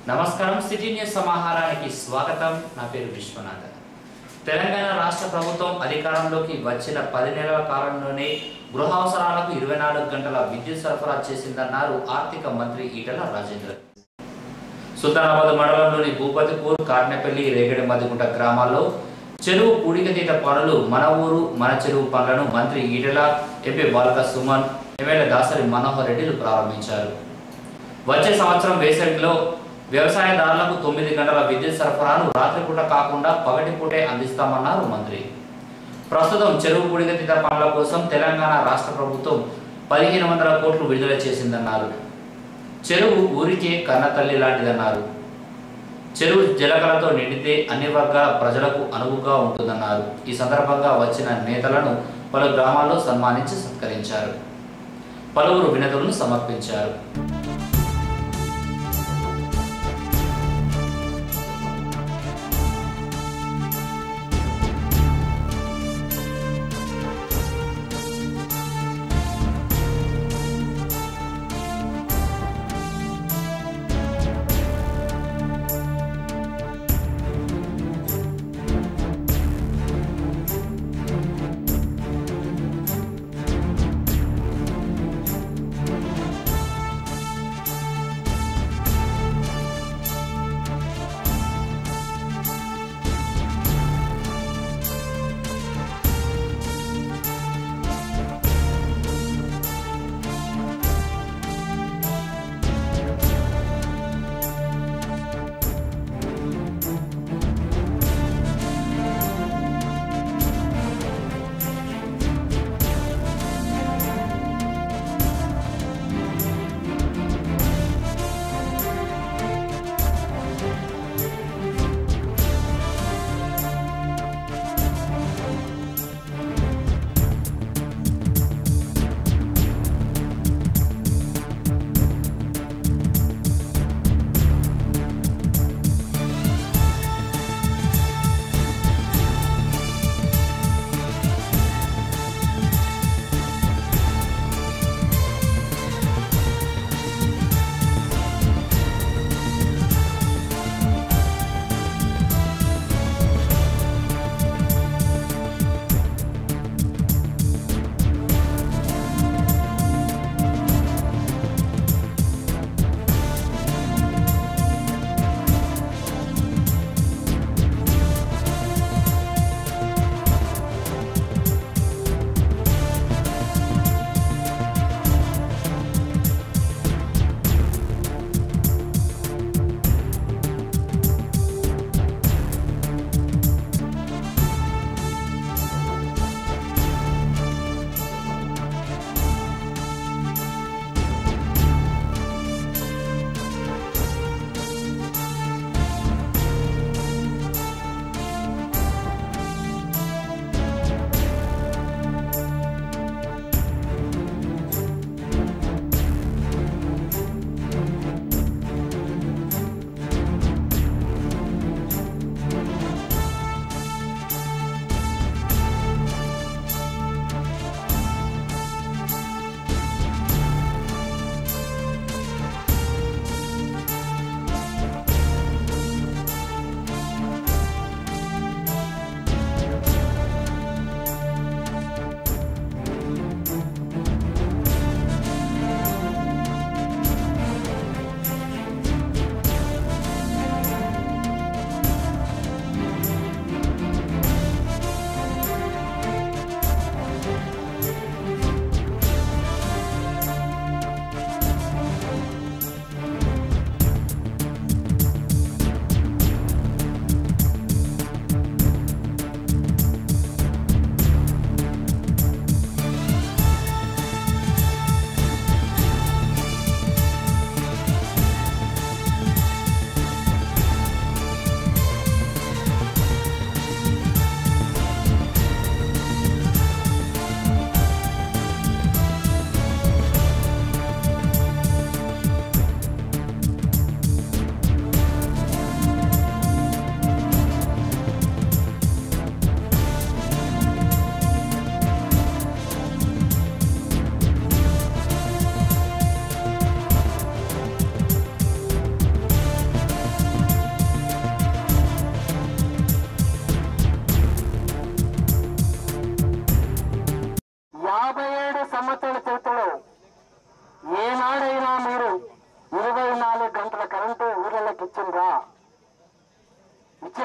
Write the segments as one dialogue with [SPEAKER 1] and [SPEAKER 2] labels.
[SPEAKER 1] నమస్కారం city news సమాహారానికి స్వాగతం। నా పేరు విశ్వనాథ్। తెలంగాణ రాష్ట్ర ప్రభుత్వం అధికారంలోకి వచ్చిన 10 నెలల కాలంలోనే గృహ అవసరాలకు 24 గంటల విద్యుత్ సరఫరా చేసిందన్నారు ఆర్థిక మంత్రి ఈటల రాజేందర్। సుల్తానాబాద్ మండలంలోని భూపతిపూర్, కాట్నేపల్లి, రేగడి మధ్యగుంట గ్రామాల్లో చెరువు పూడికతీత పనులు మన ఊరు మన చెరువు పనులను మంత్రి ఈటల, ఎంపీ బాలక సుమన్, ఎమ్మెల్యే దాసరి మనోహర్ రెడ్డిలు ప్రారంభించారు। వచ్చే సంవత్సరం వేసవిలో వ్యవసాయదారులకు 9 గంటల విద్యుత్ సరఫరాను రాత్రిపూట కాకుండా పగటిపూటే అందిస్తామన్నారు మంత్రి। ప్రస్తుతం చెరువు పూడికతీత పనుల కోసం తెలంగాణ రాష్ట్ర ప్రభుత్వం 1500 కోట్లు విడుదల చేసిందన్నారు। చెరువు ఊరికే కన్నతల్లి లాంటిదన్నారు। చెరువు జలకలతో నిండితే అన్ని వర్గాల ప్రజలకు అనువుగా ఉంటుందన్నారు। ఈ సందర్భంగా వచ్చిన నేతలను పలు గ్రామాల్లో సన్మానించి సత్కరించారు। పలువురు వినతులను సమర్పించారు।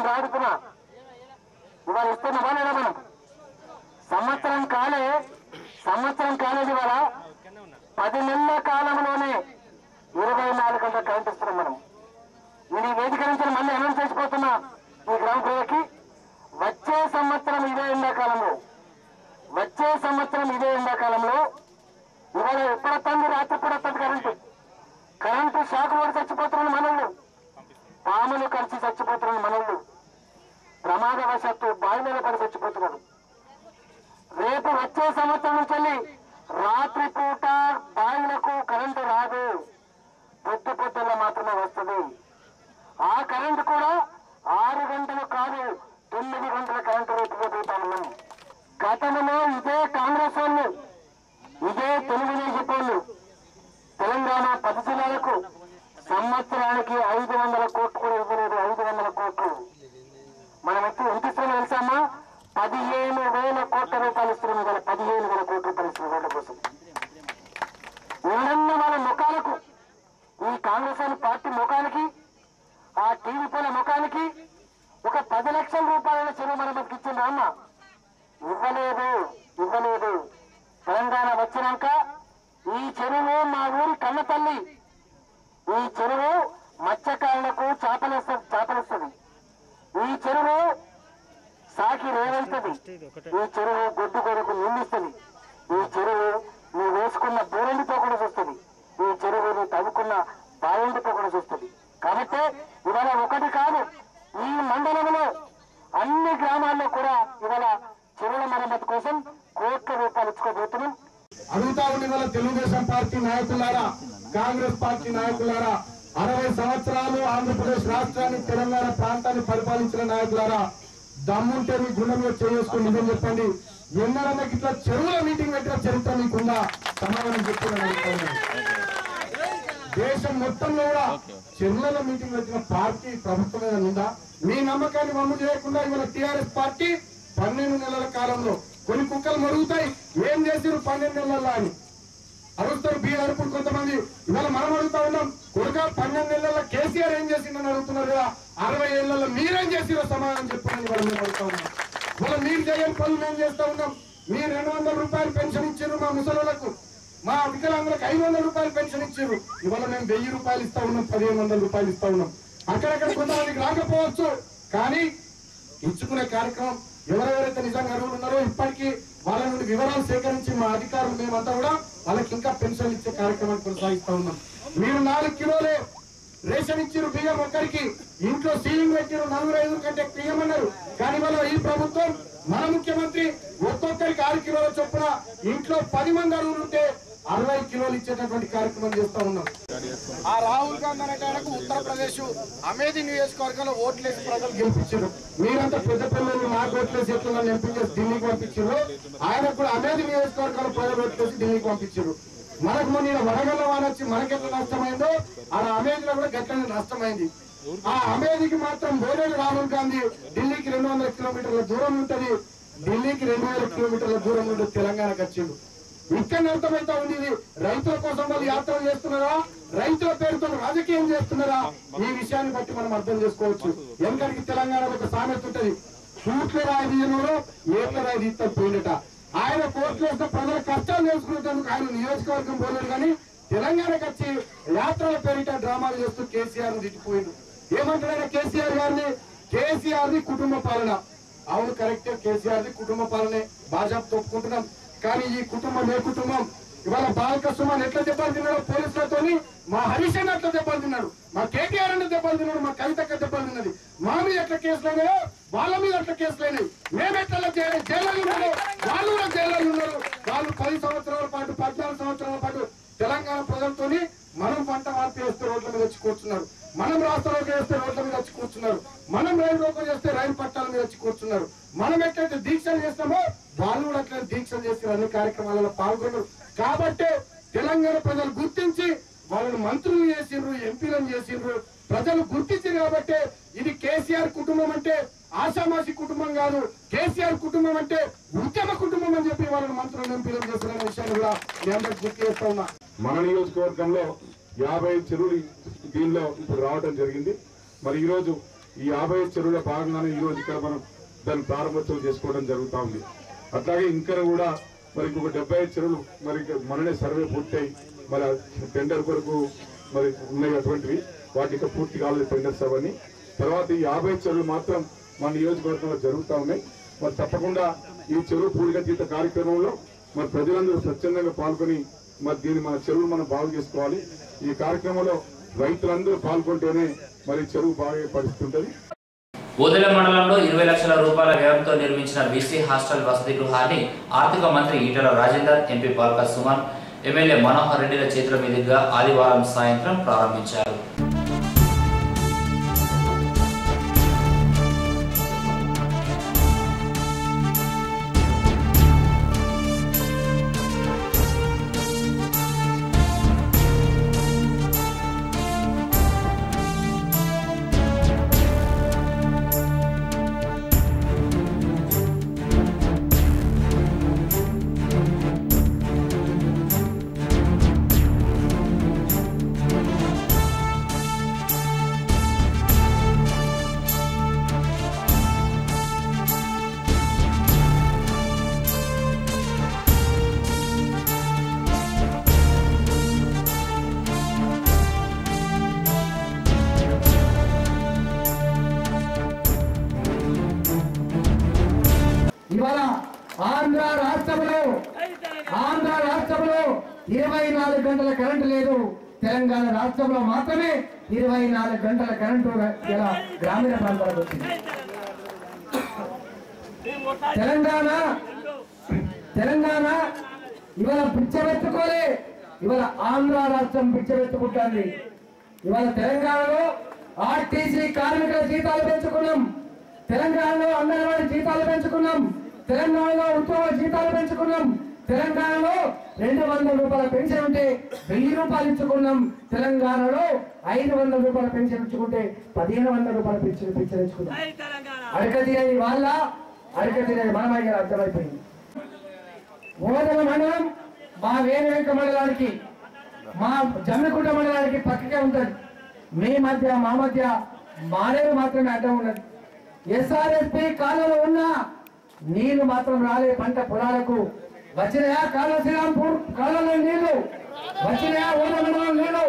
[SPEAKER 2] నేను రాడుతున్నా ఇవాళ ఇస్తున్నామా లేదా మనం సంవత్సరం కాలేదు ఇవాళ 10 నెలల కాలంలోనే 24 గంటల కరెంట్ ఇస్తున్నాం మనం. నేను ఈ వేదిక నుంచి మళ్ళీ అనౌన్స్ చేసిపోతున్నా ఈ గ్రామ ప్రజలకి, వచ్చే సంవత్సరం ఇదే ఎండాకాలంలో ఇవాళ ఎప్పుడొస్తుంది రాత్రిపూట వస్తుంది కరెంటు షాక్ కూడా చచ్చిపోతున్న మనల్ని, పాములు కలిసి చచ్చిపోతున్న మనల్ని, ప్రమాదవశాత్తు బావిలో పడి చచ్చిపోతున్నారు. రేపు వచ్చే సంవత్సరం నుంచి రాత్రిపూట బావిలకు కరెంటు రాదు, పొద్దుల్లో మాత్రమే వస్తుంది. ఆ కరెంటు కూడా 6 గంటలు కాదు 9 గంటల కరెంటు రేపు పోతా ఉన్నాం. గతంలో ఇదే కాంగ్రెస్ వాళ్ళు, ఇదే తెలుగుదేశం వాళ్ళు తెలంగాణ 10 జిల్లాలకు సంవత్సరానికి 500 కోట్లు కూడా ఇవ్వలేదు. 500 కోట్లు మనం ఎంత ఇస్తున్నాం తెలుసామా? 15,000 కోట్ల రూపాయలు ఇస్తున్నాం కదా. 15,000 కోట్ల రూపాయలు ఇస్తున్నాం రోడ్ల కోసం. ఎవరన్నా వాళ్ళ ముఖాలకు, ఈ కాంగ్రెస్ పార్టీ ముఖానికి, ఆ టీవీ పోల ముఖానికి ఒక 10 లక్షల రూపాయల చెరువు మరమ్మతుకి ఇచ్చిండ్రా అన్న? ఇవ్వలేదు. తెలంగాణ వచ్చినాక ఈ చెరువు మా ఊరి కన్న తల్లి. ఈ చెరువు మత్స్యకారులకు చేపలిస్తుంది. ఈ చెరువు సాకి రేవెళ్తుంది. ఈ చెరువు గొడ్డు కొరకు నిందిస్తుంది. ఈ చెరువు నువ్వు వేసుకున్న బోరెండితో కూడా చూస్తుంది. ఈ చెరువు నువ్వు తవ్వుకున్న బాయండితో కూడా చూస్తుంది. కాబట్టి ఇవాళ ఒకటి కాదు, ఈ మండలంలో అన్ని గ్రామాల్లో కూడా ఇవాళ చెరువుల మరమ్మతు కోసం కోట్ల రూపాయలు ఇచ్చుకోబోతున్నాం.
[SPEAKER 3] అడుగుతా ఉండి వాళ్ళ తెలుగుదేశం పార్టీ నాయకులారా, కాంగ్రెస్ పార్టీ నాయకులారా, 60 సంవత్సరాలు ఆంధ్రప్రదేశ్ రాష్ట్రాన్ని, తెలంగాణ ప్రాంతాన్ని పరిపాలించిన నాయకులారా, దమ్ముంటే మీ గుండెలో చేసుకుని నిజం చెప్పండి. ఎన్నడన్నా ఇట్లా చెరువుల మీటింగ్ పెట్టిన చరిత్ర మీకుందా? సమాధానం చెప్తున్నాను. దేశం మొత్తంలో కూడా చెరువుల మీటింగ్ పెట్టిన పార్టీ ప్రభుత్వం మీద ఉందా? మీ నమ్మకాన్ని మమ్ము చేయకుండా ఇవాళ టీఆర్ఎస్ పార్టీ 12 నెలల కాలంలో కొన్ని కుక్కలు మరుగుతాయి, ఏం చేసిరు 12 నెలల్లో అని అడుగుతారు. బీఆర్పూర్ కొంతమంది ఇవాళ మనం అడుగుతా ఉన్నాం, కొడుక 12 నెలల్లో కేసీఆర్ ఏం చేసిందని అడుగుతున్నారు కదా. 60 ఏళ్లలో మీరేం చేసిరో సమాధానం చెప్పండి. ఇవాళ మేము అడుగుతా ఉన్నాం. ఇవాళ మీరు చేయని పనులు మేము చేస్తా ఉన్నాం. మీరు 200 రూపాయలు పెన్షన్ ఇచ్చారు మా ముసలులకు, మా వికలాంగులకు 500 రూపాయలు పెన్షన్ ఇచ్చారు. ఇవాళ మేము 1000 రూపాయలు ఇస్తా ఉన్నాం, 1500 రూపాయలు ఇస్తా ఉన్నాం. అక్కడక్కడ కొంతమందికి రాకపోవచ్చు, కానీ ఇచ్చుకునే కార్యక్రమం ఎవరెవరైతే నిజంగా అర్హులు ఉన్నారో ఇప్పటికీ వాళ్ళ నుండి వివరాలు సేకరించి మా అధికారులు మేమంతా కూడా వాళ్ళకి ఇంకా పెన్షన్ ఇచ్చే కార్యక్రమాన్ని కొనసాగిస్తా ఉన్నాం. మీరు 4 కిలోలే రేషన్ ఇచ్చారు బియ్యం ఒక్కరికి, ఇంట్లో సీలింగ్ పెట్టారు 4-5 కంటే బియ్యం అన్నారు. కానీ వాళ్ళ ఈ ప్రభుత్వం, మన ముఖ్యమంత్రి ఒక్కొక్కరికి 6 కిలోల చొప్పున ఇంట్లో 10 మంది అర్హులు ఉంటే 60 కిలోలు ఇచ్చేటటువంటి కార్యక్రమం చేస్తా ఉన్నాం. ఆ రాహుల్ గాంధీ అనే ఆయనకు ఉత్తరప్రదేశ్ అమేధి నియోజకవర్గంలో ఓట్లేసి ప్రజలు గెలిపించారు. మీరంతా పెద్ద పిల్లలు నాకు ఓట్లేసి ఎట్లా నన్ను ఎంపీ చేసి ఢిల్లీకి పంపించారు. ఆయనకు కూడా అమేధి నియోజకవర్గంలో ప్రజలు ఓట్లేసి ఢిల్లీకి పంపించారు. మనకు మొన్న వడగల్ల వాన వచ్చి మనకెట్లా నష్టమైందో ఆ అమేధిలో కూడా గట్లనే నష్టమైంది. ఆ అమేధికి మాత్రం బోలేడు రాహుల్ గాంధీ ఢిల్లీకి 200 కిలోమీటర్ల దూరం ఉంటది, ఢిల్లీకి 2000 కిలోమీటర్ల దూరం నుండి తెలంగాణకు వచ్చిండు. ఇక్కడ అర్థమైతా ఉంది, రైతుల కోసం వాళ్ళు యాత్రలు చేస్తున్నారా, రైతుల పేరుతో రాజకీయం చేస్తున్నారా? ఈ విషయాన్ని బట్టి మనం అర్థం చేసుకోవచ్చు. ఎందుకంటే తెలంగాణలో ఒక సామెత ఉంటది, కూట్ల రాయి తీయడంలో ఏట్ల రాయి తీస్తా పోయినట. ఆయన కోర్టులో వస్తే ప్రజల కష్టాలు తెలుసుకునేందుకు ఆయన నియోజకవర్గం పోలేదు, కానీ తెలంగాణకు వచ్చి యాత్రల పేరిట డ్రామాలు చేస్తూ కేసీఆర్ ను తిట్టిపోయిండు. ఏమంటారు కేసీఆర్ గారిని? కేసీఆర్ ది కుటుంబ పాలన. అవును, కరెక్టే, కేసీఆర్ ది కుటుంబ పాలనే, భాజపా ఒప్పుకుంటున్నాం. కానీ ఈ కుటుంబం ఏ కుటుంబం? ఇవాళ బాలకృష్ణ ఎట్లా దెబ్బలు తిన్నాడు పోలీసులతో, మా హరీష్ అన్న ఎట్లా దెబ్బలు తిన్నాడు, మా కేటీఆర్ అన్న దెబ్బలు తిన్నాడు, మా కవితక్క దెబ్బలు తిన్నది. మా మీద ఎట్లా కేసులైనాయో వాళ్ళ మీద అట్లా కేసులైనాయి. మేమెట్లా జైల్లో ఉన్నాడు, వాళ్ళు కూడా జైల్లో ఉన్నారు. వాళ్ళు 10 సంవత్సరాల పాటు 14 సంవత్సరాల పాటు తెలంగాణ ప్రజలతో మనం పంట మార్పు చేస్తే రోడ్ల మీద వచ్చి కూర్చున్నారు, మనం రాష్ట్రంలోకి చేస్తే రోడ్ల మీద వచ్చి కూర్చున్నారు, మనం రైలు రోకం చేస్తే రైలు పట్టాల మీద వచ్చి కూర్చున్నారు. మనం ఎట్లయితే దీక్షలు చేస్తామో వాళ్ళు కూడా అట్లా దీక్షలు చేసి అన్ని కార్యక్రమాలలో పాల్గొన్నారు. కాబట్టి తెలంగాణ ప్రజలు గుర్తించి వాళ్ళని మంత్రులు చేసిండ్రు, ఎంపీలను చేసిండ్రు, ప్రజలు గుర్తించారు. కాబట్టి ఇది కేసీఆర్ కుటుంబం అంటే ఆషామాషి కుటుంబం కాదు, కేసీఆర్ కుటుంబం అంటే ఉద్యమ కుటుంబం అని చెప్పి వాళ్ళని మంత్రులను ఎంపీలను చేస్తున్న విషయాన్ని కూడా మీ అందరికి గుర్తు చేస్తా ఉన్నా. మన నియోజకవర్గంలో 50 చెరువులు దీనిలో ఇప్పుడు రావడం జరిగింది. మరి ఈరోజు
[SPEAKER 4] ఈ 50 చెరువుల భాగంగానే ఈ రోజు ఇక్కడ మనం దాన్ని ప్రారంభోత్సవం చేసుకోవడం జరుగుతూ ఉంది. అట్లాగే ఇంకా కూడా మరి ఇంకొక 75 చెరువులు మరి మననే సర్వే పూర్తయి మరి టెండర్ కొరకు మరి ఉన్నాయి అటువంటివి, వాటికి పూర్తి కాలేదు టెండర్స్ అవన్నీ. తర్వాత ఈ 50 చెరువులు మాత్రం మన నియోజకవర్గంలో జరుగుతూ ఉన్నాయి. మరి తప్పకుండా ఈ చెరువు పూడికతీత కార్యక్రమంలో మరి ప్రజలందరూ స్వచ్ఛందంగా పాల్గొని మరి దీన్ని మన చెరువులు మనం బాగు చేసుకోవాలి. ఈ కార్యక్రమంలో రైతులందరూ పాల్గొంటేనే మరి చెరువు బాగా పరిస్థితి ఉంటుంది.
[SPEAKER 1] ఓదెల మండలంలో 20 లక్షల రూపాయల వ్యయంతో నిర్మించిన బీసీ హాస్టల్ వసతి గృహాన్ని ఆర్థిక మంత్రి ఈటెల రాజేందర్, ఎంపీ పాల్క సుమన్, ఎమ్మెల్యే మనోహర్ రెడ్డిల చేతుల మీదుగా ఆదివారం సాయంత్రం ప్రారంభించారు.
[SPEAKER 2] ఇవాళ ఆంధ్ర రాష్ట్రంలో 24 గంటల కరెంటు లేదు. తెలంగాణ రాష్ట్రంలో మాత్రమే 24 గంటల కరెంటు ఇలా గ్రామీణ ప్రాంతాలకు వచ్చింది. తెలంగాణ ఇవాళ పిచ్చబెట్టుకోలే, ఇవాళ ఆంధ్ర రాష్ట్రం పిచ్చబెట్టుకుంటుంది. ఇవాళ తెలంగాణలో ఆర్టీసీ కార్మికుల జీతాలు పెంచుకున్నాం, తెలంగాణలో అంగన్వాడీ జీతాలు పెంచుకున్నాం, తెలంగాణలో ఉద్యోగ జీతాలు పెంచుకున్నాం, తెలంగాణలో 200 రూపాయల పెన్షన్ ఉంటే 1000 రూపాయలు ఇచ్చుకున్నాం, తెలంగాణలో 500 రూపాయల పెన్షన్ ఇచ్చుకుంటే 1500 రూపాయల పెన్షన్ ఇచ్చుకున్నాం. అడక తినేది వాళ్ళ, అడక తినేది మనమయ్య అర్థమైపోయింది. ఓదెల మండలం మా వేరువేంక మండలానికి, మా జమ్మికుంట మండలానికి పక్కకే ఉంటుంది. మీ మధ్య మా మధ్య మానేరు మాత్రమే అడ్డం ఉన్నది. ఎస్ఆర్ఎస్పీ కాలంలో ఉన్న నీళ్లు మాత్రం రాలే పంట పొలాలకు. వచ్చినాయా కాలువ శ్రీరాంపూర్ కాలంలో నీళ్లు వచ్చినాయా? ఓదల నీళ్లు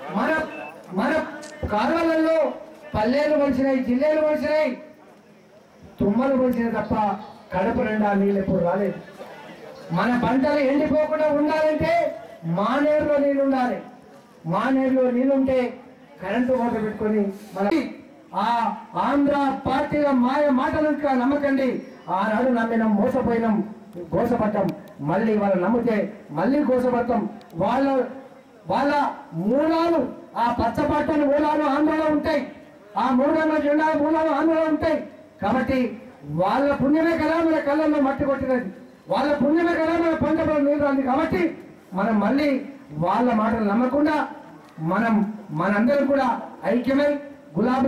[SPEAKER 2] మన కాలువలలో పల్లెలు మలిచినాయి, జిల్లేలు మలిచినాయి, తుమ్మలు మలిచినాయి తప్ప కడప నిండా నీళ్ళు ఎప్పుడు రాలేదు. మన పంటలు ఎండిపోకుండా ఉండాలంటే మానేరులో నీళ్లు ఉండాలి. మానేరులో నీళ్లుంటే కరెంటు ఓట పెట్టుకొని మన ఆ ఆంధ్ర పార్టీల మాయ మాటలు నమ్మకండి. ఆనాడు నమ్మినాం, మోసపోయినాం, గోసపడ్డాం. మళ్ళీ వాళ్ళు నమ్మితే మళ్ళీ గోసపడతాం. వాళ్ళ మూలాలు, ఆ పచ్చపట్టని మూలాలు ఆంధ్రలో ఉంటాయి, ఆ 300 జెండా మూలాలు ఆంధ్రలో ఉంటాయి. కాబట్టి వాళ్ళ పుణ్యమే కదా మన కళ్ళల్లో మట్టి కొట్టినది, వాళ్ళ పుణ్యమే కదా మన పంటలో నీళ్ళు రాంది. కాబట్టి మనం మళ్ళీ వాళ్ళ మాటలు నమ్మకుండా మనందరం కూడా ఐక్యమై గులాబీ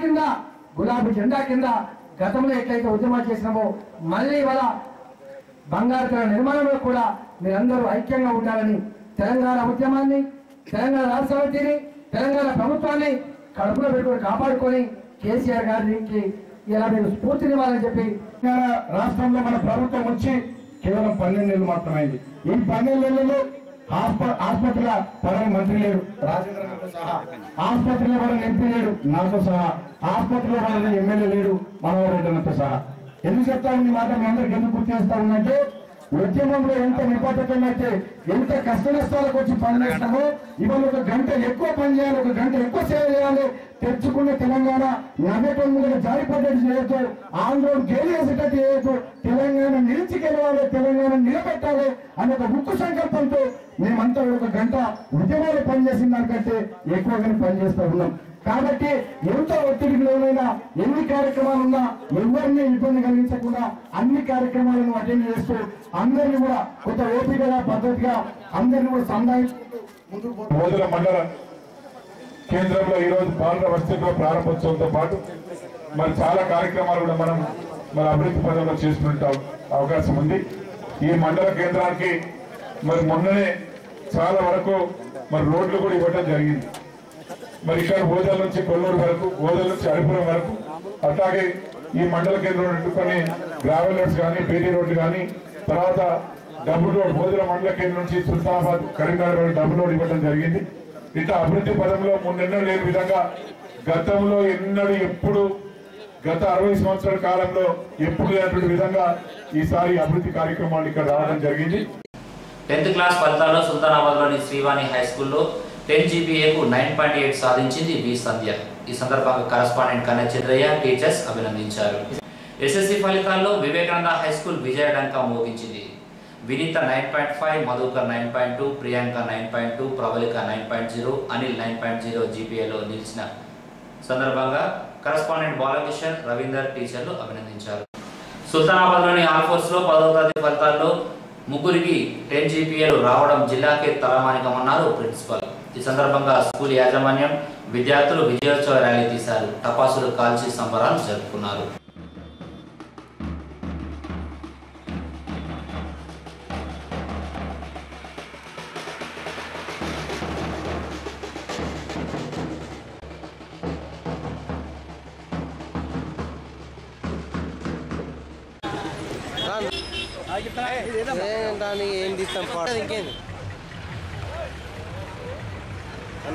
[SPEAKER 2] జెండా కింద గతంలో ఎట్లయితే ఉద్యమాలు చేసినామో మళ్ళీ వాళ్ళ బంగారు తెర నిర్మాణంలో కూడా మీరందరూ ఐక్యంగా ఉండాలని, తెలంగాణ ఉద్యమాన్ని, తెలంగాణ రాష్ట్ర సమితిని, తెలంగాణ ప్రభుత్వాన్ని కడుపులో పెట్టుకొని కాపాడుకొని కేసీఆర్ గారికి ఇలా మీరు స్ఫూర్తినివ్వాలని చెప్పి
[SPEAKER 3] రాష్ట్రంలో మన ప్రభుత్వం వచ్చి కేవలం 12 నెలలు మాత్రమైంది. ఈ 12 నెలల్లో ఆసుపత్రిలో పడని మంత్రి లేడు, రాజేంద్రతో సహా. ఆసుపత్రిలో పడని ఎంపీ లేడు, నాతో సహా. ఆసుపత్రిలో పడని ఎమ్మెల్యే లేడు, మనోహర్ రెడ్డితో సహా. ఎందుకు చెప్తాను ఈ మాట మీ అందరికి ఎందుకు గుర్తు చేస్తా ఉందంటే, ఉద్యమంలో ఎంత నిబద్ధతమైతే, ఎంత కష్ట నష్టాలకు వచ్చి పనిచేస్తామో ఇవాళ 1 గంట ఎక్కువ పని చేయాలి, 1 గంట ఎక్కువ సేవ చేయాలి. తెచ్చుకున్న తెలంగాణ 40 జారిపడ్డట్టు చేయొచ్చు, ఆంధ్రోడు గేలేసేటట్టు చేయొచ్చు, తెలంగాణ నిలిచి గెలవాలి, తెలంగాణ నిలబెట్టాలి అనే ఒక ఉక్కు సంకల్పంతో మేమంతా 1 గంట ఉద్యమాలు పనిచేసిన దానికంటే ఎక్కువగానే పనిచేస్తూ ఉన్నాం. కాబట్టి ఎంత ఒత్తిడికి లోనైనా, ఎన్ని కార్యక్రమాలు ఉన్నా ఎవరిని ఇబ్బంది కలిగించకుండా అన్ని కార్యక్రమాలను అటెండ్ చేస్తూ అందరినీ కూడా కొంత ఓపికగా పద్ధతిగా అందరినీ కూడా సంధాయించుకుంటూ ముందుకు పోతాం.
[SPEAKER 4] ఓదెల మండల కేంద్రంలో ఈరోజు పాలన వసతిలో ప్రారంభోత్సవంతో పాటు మరి చాలా కార్యక్రమాలు కూడా మనం మన అభివృద్ధి పదంలో చేసుకుంటా అవకాశం ఉంది. ఈ మండల కేంద్రానికి మరి మొన్ననే చాలా వరకు మరి రోడ్లు కూడా ఇవ్వడం జరిగింది. మరి ఇక్కడ గోదాల నుంచి కొల్లూరు వరకు, గోదాల నుంచి అరిపురం వరకు, అట్లాగే ఈ మండల కేంద్రం కొన్ని గ్రావెల్ రోడ్స్ కానీ, బేరీ రోడ్లు కానీ, తర్వాత డబుల్ రోడ్ బోధుల మండల కేంద్రం నుంచి Sultanabad Karimnagar road double road ఇవ్వడం జరిగింది. ఇట్లా అభివృద్ధి పదంలో మున్నెన్నో లేని విధంగా గతంలో ఎన్నడూ ఎప్పుడు గత 60 సంవత్సరాల కాలంలో ఎప్పుడు లేనటువంటి విధంగా ఈసారి అభివృద్ధి కార్యక్రమాలు ఇక్కడ రావడం జరిగింది.
[SPEAKER 1] 10th క్లాస్ ఫలితాల్లో సుల్తానాబాద్లోని శ్రీవాణి హై స్కూల్లో 10 GPAకు 9.8 సాధించింది వి సంధ్య. ఈ సందర్భంగా కరస్పాండెంట్ కన్నె చంద్రయ్య టీచర్స్ అభినందించారు. SSC ఫలితాల్లో వివేకానంద హై స్కూల్ విజయడంకా మోగించింది. వినీత 9.5, మధుకర్ 9.2, ప్రియాంక 9.2, ప్రవళిక 9.0, అనిల్ 9.0 GPAలో నిలిచిన సందర్భంగా కరస్పాండెంట్ బాలకిషన్, రవీందర్ టీచర్లు అభినందించారు. సుల్తానాబాద్లోని ఆల్ఫోర్స్లో 10వ తరగతి ఫలితాల్లో ముగ్గురికి 10 GPAలు రావడం జిల్లాకే తలమానికమన్నారు ప్రిన్సిపల్. ఈ సందర్భంగా స్కూల్ యాజమాన్యం, విద్యార్థులు విజయోత్సవ ర్యాలీ తీశారు. టపాసులు కాల్చి సంబరాలు జరుపుకున్నారు.
[SPEAKER 5] ఏం తీస్తాం ఇంకేంది అన్న?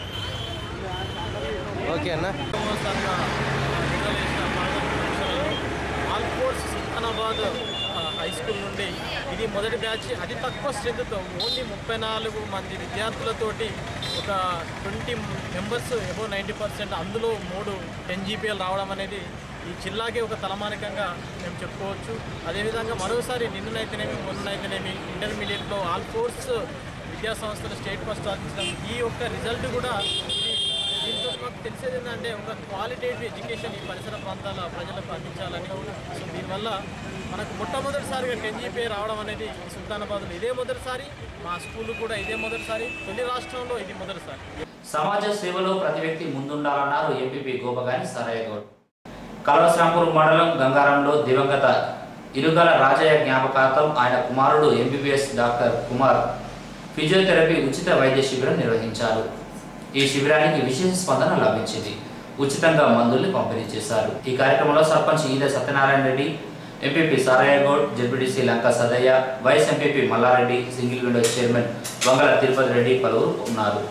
[SPEAKER 5] ఓకే అన్న.
[SPEAKER 6] ఆల్ఫోర్స్ సుల్తానాబాద్ హై స్కూల్ నుండి ఇది మొదటి బ్యాచ్. అతి తక్కువ స్ట్రెంత్తో ఓన్లీ 34 మంది విద్యార్థులతోటి ఒక 20 మెంబర్స్ అబౌవ్ 90%, అందులో 3 10 GPAలు రావడం అనేది ఈ జిల్లాకే ఒక తలమానికంగా మేము చెప్పుకోవచ్చు. అదేవిధంగా మరోసారి నిన్ననైతేనేమి మొన్నైతేనేమి ఇంటర్మీడియట్లో ఆల్ఫోర్స్ విద్యా సంస్థలు స్టేట్ ఫస్ట్ సాధించడం, ఈ యొక్క రిజల్ట్ కూడా దీంతో మాకు తెలిసేది ఏంటంటే ఒక క్వాలిటేటివ్ ఎడ్యుకేషన్ ఈ పరిసర ప్రాంతాల ప్రజలకు అందించాలని. సో దీనివల్ల మనకు మొట్టమొదటిసారిగా 10 GPA రావడం అనేది సుల్తానాబాద్లో ఇదే మొదటిసారి, మా స్కూల్ కూడా ఇదే మొదటిసారి, తొలి రాష్ట్రంలో ఇది మొదటిసారి.
[SPEAKER 1] సమాజ సేవలో ప్రతి వ్యక్తి ముందుండాలన్నారు ఎంపీపీ గోపగాని సరయ్య గౌడ్. కలవశ్రాంపూర్ మండలం గంగారంలో దివంగత ఇరుగల రాజయ్య జ్ఞాపకార్థం ఆయన కుమారుడు MBBS డాక్టర్ కుమార్ ఫిజియోథెరపీ ఉచిత వైద్య శిబిరం నిర్వహించారు. ఈ శిబిరానికి విశేష స్పందన లభించింది. ఉచితంగా మందుల్ని పంపిణీ చేశారు. ఈ కార్యక్రమంలో sarpanch Eeda Satyanarayana Reddy, MPP Sarayya Goud, ZPTC Lanka Sadayya, vice MPP Mallareddy, single window chairman Vangala Tirupati Reddy పలువురు ఉన్నారు.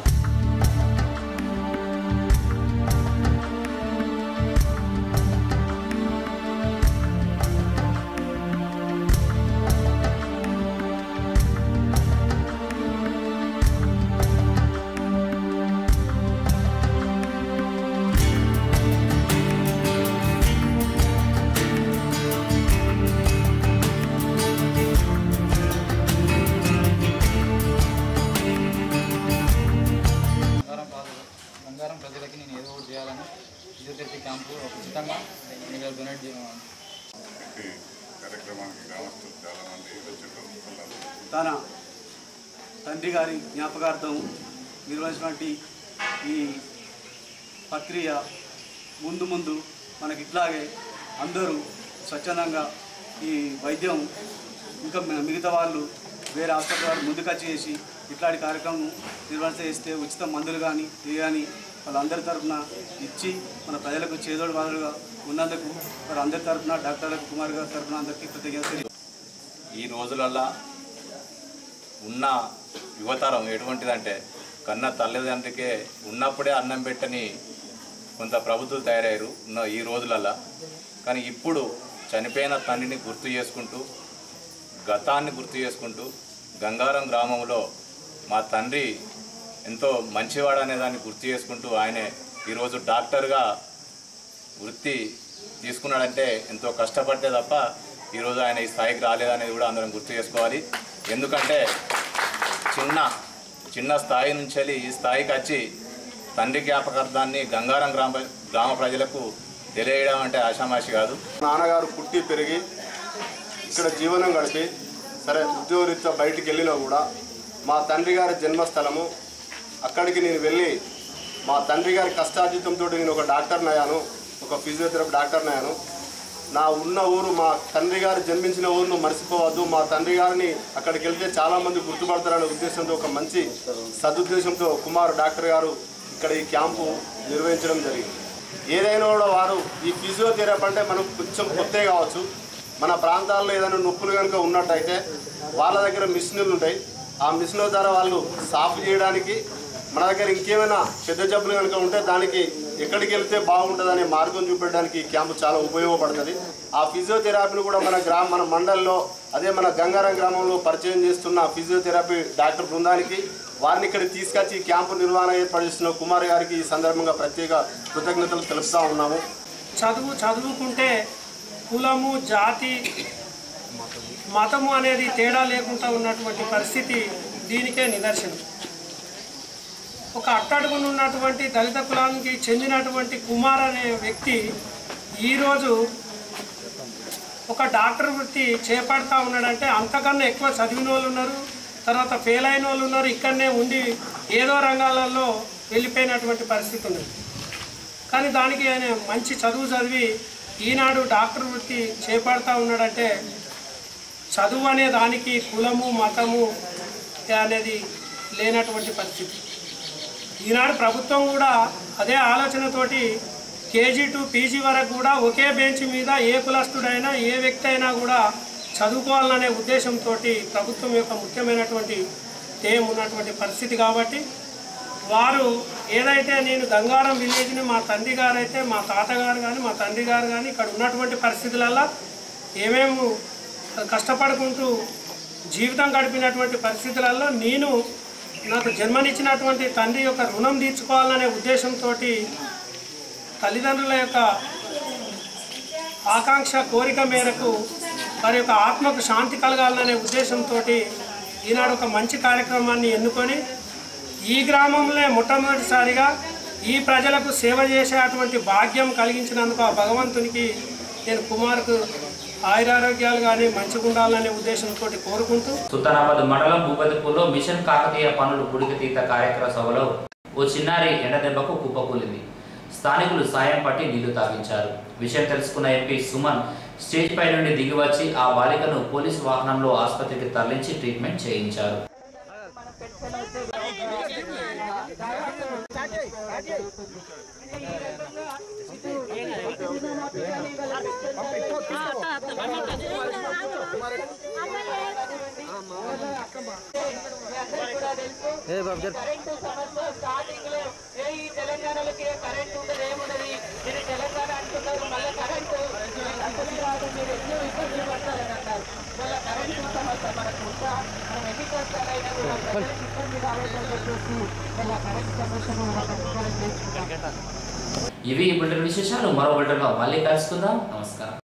[SPEAKER 7] ప్రజలకి నేను ఏదో ఒకటి చేయాలని ఫిజియోథెరపీ క్యాంపు ఉచితంగా డొనేట్
[SPEAKER 8] తన తండ్రి గారి జ్ఞాపకార్థం నిర్వహించినటువంటి ఈ ప్రక్రియ ముందు ముందు మనకి ఇట్లాగే అందరూ స్వచ్ఛందంగా ఈ వైద్యం ఇంకా మిగతా వాళ్ళు వేరే హాస్పిటల్ వాళ్ళు ముందుకొచ్చి చేసి ఇట్లాంటి కార్యక్రమం నిర్వహిస్తే ఉచిత మందులు కానీ ఏ కానీ వాళ్ళందరి తరఫున ఇచ్చి మన ప్రజలకు చేదోడు వాదులుగా ఉన్నందుకు వాళ్ళందరి తరఫున డాక్టర్లకు కుమార్ గారి తరఫున అందరికీ కృతజ్ఞతలు.
[SPEAKER 9] ఈ రోజులల్లో ఉన్న యువతరం ఎటువంటిదంటే కన్న తల్లిదండ్రికే ఉన్నప్పుడే అన్నం పెట్టని కొంత ప్రభుత్వాలు తయారయ్యారు ఉన్న ఈ రోజులల్లో. కానీ ఇప్పుడు చనిపోయిన తండ్రిని గుర్తు చేసుకుంటూ, గతాన్ని గుర్తు చేసుకుంటూ, గంగారం గ్రామంలో మా తండ్రి ఎంతో మంచివాడు అనే దాన్ని గుర్తు చేసుకుంటూ ఆయనే ఈరోజు డాక్టర్గా వృత్తి తీసుకున్నాడంటే ఎంతో కష్టపడితే తప్ప ఈరోజు ఆయన ఈ స్థాయికి రాలేదనేది కూడా అందరం గుర్తు చేసుకోవాలి. ఎందుకంటే చిన్న స్థాయి నుంచి వెళ్ళి ఈ స్థాయికి వచ్చి తండ్రి జ్ఞాపకార్థాన్ని గంగారం గ్రామ ప్రజలకు తెలియడం అంటే ఆషామాషి కాదు.
[SPEAKER 10] నాన్నగారు పుట్టి పెరిగి ఇక్కడ జీవనం గడిపి సరే ఉద్యోగరీత్యా బయటికి వెళ్ళినా కూడా మా తండ్రి గారి జన్మస్థలము అక్కడికి నేను వెళ్ళి మా తండ్రి గారి కష్టార్జితంతో నేను ఒక డాక్టర్ని అయ్యాను, ఒక ఫిజియోథెరపీ డాక్టర్ని అయ్యాను. నా ఉన్న ఊరు మా తండ్రి గారు జన్మించిన ఊరును మర్చిపోవద్దు, మా తండ్రి గారిని అక్కడికి వెళ్తే చాలామంది గుర్తుపడతారనే ఉద్దేశంతో ఒక మంచి సదుద్దేశంతో కుమార్ డాక్టర్ గారు ఇక్కడ ఈ క్యాంపు నిర్వహించడం జరిగింది. ఏదైనా కూడా వారు ఈ ఫిజియోథెరపీ అంటే మనకు కొంచెం కొత్తే కావచ్చు, మన ప్రాంతాల్లో ఏదైనా నొప్పులు కనుక ఉన్నట్టయితే వాళ్ళ దగ్గర మిషన్లు ఉంటాయి. ఆ మిషన్ల ద్వారా వాళ్ళు సాఫ్ చేయడానికి, మన దగ్గర ఇంకేమైనా పెద్ద జబ్బులు కనుక ఉంటే దానికి ఎక్కడికి వెళ్తే బాగుంటుందనే మార్గం చూపెట్టడానికి ఈ క్యాంపు చాలా ఉపయోగపడుతుంది. ఆ ఫిజియోథెరపీని కూడా మన మండల్లో అదే మన గంగారం గ్రామంలో పరిచయం చేస్తున్న ఫిజియోథెరపీ డాక్టర్ బృందానికి వారిని ఇక్కడ తీసుకొచ్చి ఈ క్యాంపు నిర్వహణ ఏర్పాటు చేస్తున్న కుమార్ గారికి ఈ సందర్భంగా ప్రత్యేక కృతజ్ఞతలు తెలుపుతూ ఉన్నాము.
[SPEAKER 11] చదువుకుంటే కులము, జాతి, మతము అనేది తేడా లేకుండా ఉన్నటువంటి పరిస్థితి దీనికే నిదర్శనం. ఒక అట్టడుగున ఉన్నటువంటి దళిత కులానికి చెందినటువంటి కుమార్ అనే వ్యక్తి ఈరోజు ఒక డాక్టర్ వృత్తి చేపడతా ఉన్నాడంటే అంతకన్నా ఎక్కువ చదివిన వాళ్ళు ఉన్నారు, తర్వాత ఫెయిల్ అయిన వాళ్ళు ఉన్నారు, ఇక్కడనే ఉండి ఏదో రంగాలలో వెళ్ళిపోయినటువంటి పరిస్థితి ఉంది. కానీ దానికి ఆయన మంచి చదువు చదివి ఈనాడు డాక్టర్ వృత్తి చేపడతా ఉన్నాడంటే చదువు అనే దానికి కులము, మతము అనేది లేనటువంటి పరిస్థితి. ఈనాడు ప్రభుత్వం కూడా అదే ఆలోచనతోటి కేజీ టు పీజీ వరకు కూడా ఒకే బెంచ్ మీద ఏ కులస్తుడైనా ఏ వ్యక్తి అయినా కూడా చదువుకోవాలనే ఉద్దేశంతో ప్రభుత్వం యొక్క ముఖ్యమైనటువంటి ధ్యేయం ఉన్నటువంటి పరిస్థితి. కాబట్టి వారు ఏదైతే నేను గంగారం విలేజ్ని మా తండ్రి గారు అయితే మా తాతగారు కానీ మా తండ్రి గారు కానీ ఇక్కడ ఉన్నటువంటి పరిస్థితులలో ఏమేమి కష్టపడుకుంటూ జీవితం గడిపినటువంటి పరిస్థితులలో నేను నాకు జన్మనిచ్చినటువంటి తండ్రి యొక్క రుణం తీర్చుకోవాలనే ఉద్దేశంతో తల్లిదండ్రుల యొక్క ఆకాంక్ష కోరిక మేరకు వారి యొక్క ఆత్మకు శాంతి కలగాలనే ఉద్దేశంతో ఈనాడు ఒక మంచి కార్యక్రమాన్ని ఎన్నుకొని ఈ గ్రామంలో మొట్టమొదటిసారిగా ఈ ప్రజలకు సేవ చేసేటువంటి భాగ్యం కలిగించినందుకు ఆ భగవంతునికి నేను కుమార్కు ఆయురారోగ్యాలు కానీ మంచిగా ఉండాలనే ఉద్దేశంతో కోరుకుంటూ
[SPEAKER 1] సుల్తానాబాద్ మండలం భూపతిపూర్లో మిషన్ కాకతీయ పనులు గుడికతీత కార్యక్రమ సభలో ఓ చిన్నారి ఎండదెబ్బకు కుప్పకూలింది. స్థానికులు సాయం పట్టి నీళ్లు తాగించారు. విషయం తెలుసుకున్న ఎంపీ సుమన్ స్టేజ్ పై నుండి దిగివచ్చి ఆ బాలికను పోలీసు వాహనంలో ఆసుపత్రికి తరలించి ట్రీట్మెంట్ చేయించారు.
[SPEAKER 2] తెలంగాణలోకి కరెంట్ ఉంటుంది ఏమున్నది మీరు తెలంగాణ అంటున్నారు, మళ్ళీ కరెంటు మీరు ఎన్నో ఇబ్బందులు పడతారని అంటారు. మళ్ళీ కరెంటు సమస్య మనకు ఉందా? మనం ఎన్ని కష్టాలైనా కూడా ఇబ్బంది రావాలని చెప్పేసి మళ్ళీ కరెంట్ సమస్యను మనం చేసుకుంటాం.
[SPEAKER 1] ఇవి ఈ బులెటిన్ విశేషాలు. మరో బులెటిన్లో మళ్ళీ కలుసుకుందాం. నమస్కారం.